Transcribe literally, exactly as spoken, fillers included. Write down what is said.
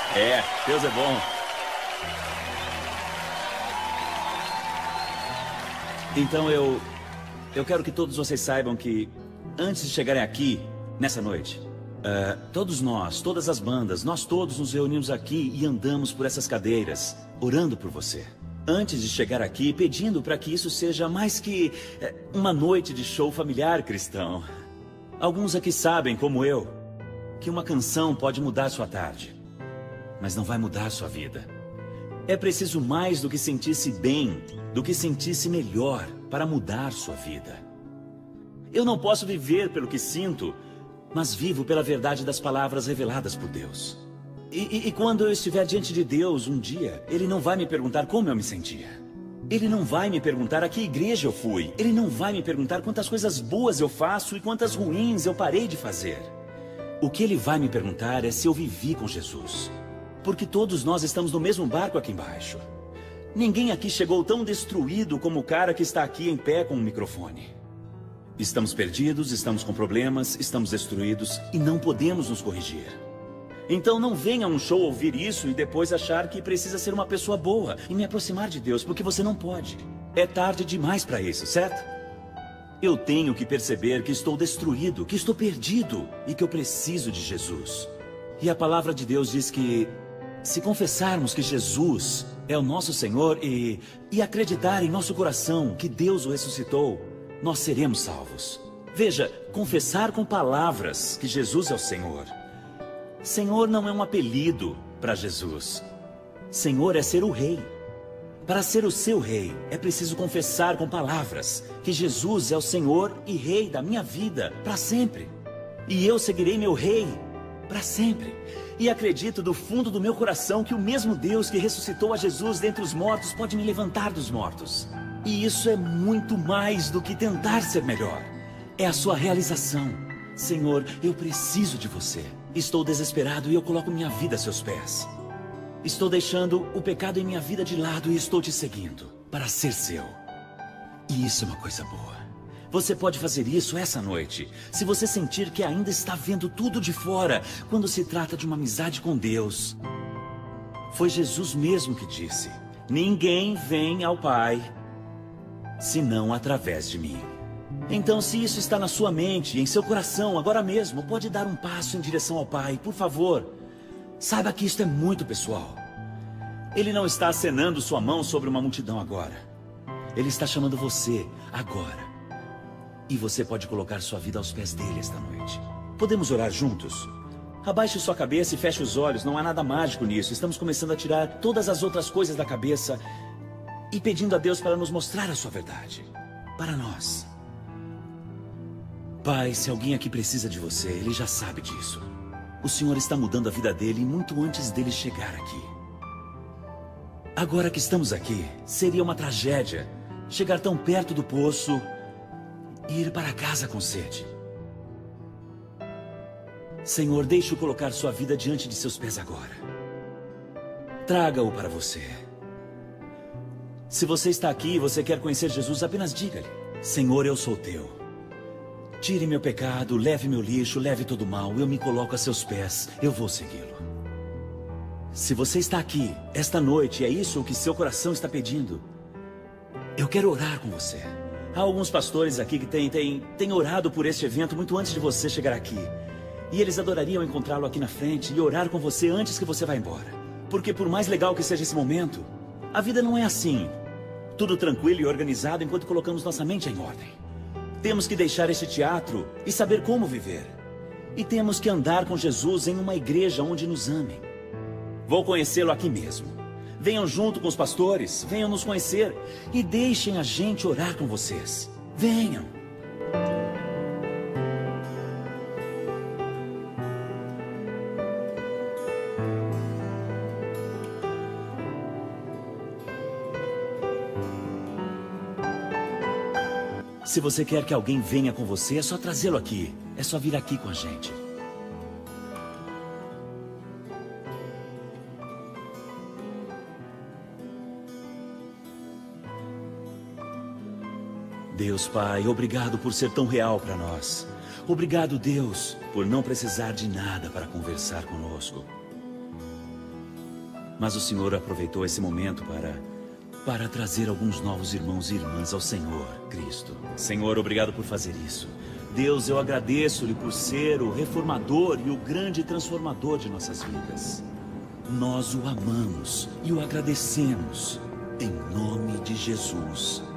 É, Deus é bom. Então eu... Eu quero que todos vocês saibam que, antes de chegarem aqui, nessa noite, uh, todos nós, todas as bandas, nós todos nos reunimos aqui e andamos por essas cadeiras, orando por você. Antes de chegar aqui, pedindo para que isso seja mais que uh, uma noite de show familiar cristão. Alguns aqui sabem, como eu, que uma canção pode mudar sua tarde, mas não vai mudar sua vida. É preciso mais do que sentir-se bem, do que sentir-se melhor para mudar sua vida. Eu não posso viver pelo que sinto, mas vivo pela verdade das palavras reveladas por Deus. E, e, e quando eu estiver diante de Deus um dia, Ele não vai me perguntar como eu me sentia. Ele não vai me perguntar a que igreja eu fui. Ele não vai me perguntar quantas coisas boas eu faço e quantas ruins eu parei de fazer. O que Ele vai me perguntar é se eu vivi com Jesus. Porque todos nós estamos no mesmo barco aqui embaixo. Ninguém aqui chegou tão destruído como o cara que está aqui em pé com um microfone. Estamos perdidos, estamos com problemas, estamos destruídos e não podemos nos corrigir. Então não venha a um show ouvir isso e depois achar que precisa ser uma pessoa boa e me aproximar de Deus, porque você não pode. É tarde demais para isso, certo? Eu tenho que perceber que estou destruído, que estou perdido e que eu preciso de Jesus. E a palavra de Deus diz que se confessarmos que Jesus é o nosso Senhor e, e acreditar em nosso coração que Deus o ressuscitou, nós seremos salvos. Veja, confessar com palavras que Jesus é o Senhor. Senhor não é um apelido para Jesus. Senhor é ser o rei. Para ser o seu rei, é preciso confessar com palavras que Jesus é o Senhor e rei da minha vida para sempre. E eu seguirei meu rei para sempre. E acredito do fundo do meu coração que o mesmo Deus que ressuscitou a Jesus dentre os mortos pode me levantar dos mortos. E isso é muito mais do que tentar ser melhor. É a sua realização. Senhor, eu preciso de você. Estou desesperado e eu coloco minha vida a seus pés. Estou deixando o pecado em minha vida de lado e estou te seguindo para ser seu. E isso é uma coisa boa. Você pode fazer isso essa noite, se você sentir que ainda está vendo tudo de fora, quando se trata de uma amizade com Deus. Foi Jesus mesmo que disse: ninguém vem ao Pai, senão através de mim. Então, se isso está na sua mente, em seu coração, agora mesmo, pode dar um passo em direção ao Pai, por favor. Saiba que isto é muito pessoal. Ele não está acenando sua mão sobre uma multidão agora. Ele está chamando você agora. E você pode colocar sua vida aos pés dele esta noite. Podemos orar juntos? Abaixe sua cabeça e feche os olhos. Não há nada mágico nisso. Estamos começando a tirar todas as outras coisas da cabeça e pedindo a Deus para nos mostrar a sua verdade. Para nós. Pai, se alguém aqui precisa de você, ele já sabe disso. O Senhor está mudando a vida dele muito antes dele chegar aqui. Agora que estamos aqui, seria uma tragédia chegar tão perto do poço e ir para casa com sede. Senhor, deixe-o colocar sua vida diante de seus pés agora. Traga-o para você. Se você está aqui e você quer conhecer Jesus, apenas diga-lhe: Senhor, eu sou teu. Tire meu pecado, leve meu lixo, leve todo o mal. Eu me coloco a seus pés, eu vou segui-lo. Se você está aqui, esta noite, é isso o que seu coração está pedindo, eu quero orar com você. Há alguns pastores aqui que têm, têm, têm orado por este evento muito antes de você chegar aqui. E eles adorariam encontrá-lo aqui na frente e orar com você antes que você vá embora. Porque por mais legal que seja esse momento, a vida não é assim. Tudo tranquilo e organizado enquanto colocamos nossa mente em ordem. Temos que deixar este teatro e saber como viver. E temos que andar com Jesus em uma igreja onde nos amem. Vou conhecê-lo aqui mesmo. Venham junto com os pastores, venham nos conhecer e deixem a gente orar com vocês. Venham. Se você quer que alguém venha com você, é só trazê-lo aqui. É só vir aqui com a gente. Deus Pai, obrigado por ser tão real para nós. Obrigado, Deus, por não precisar de nada para conversar conosco. Mas o Senhor aproveitou esse momento para, para trazer alguns novos irmãos e irmãs ao Senhor Cristo. Senhor, obrigado por fazer isso. Deus, eu agradeço-lhe por ser o reformador e o grande transformador de nossas vidas. Nós o amamos e o agradecemos. Em nome de Jesus.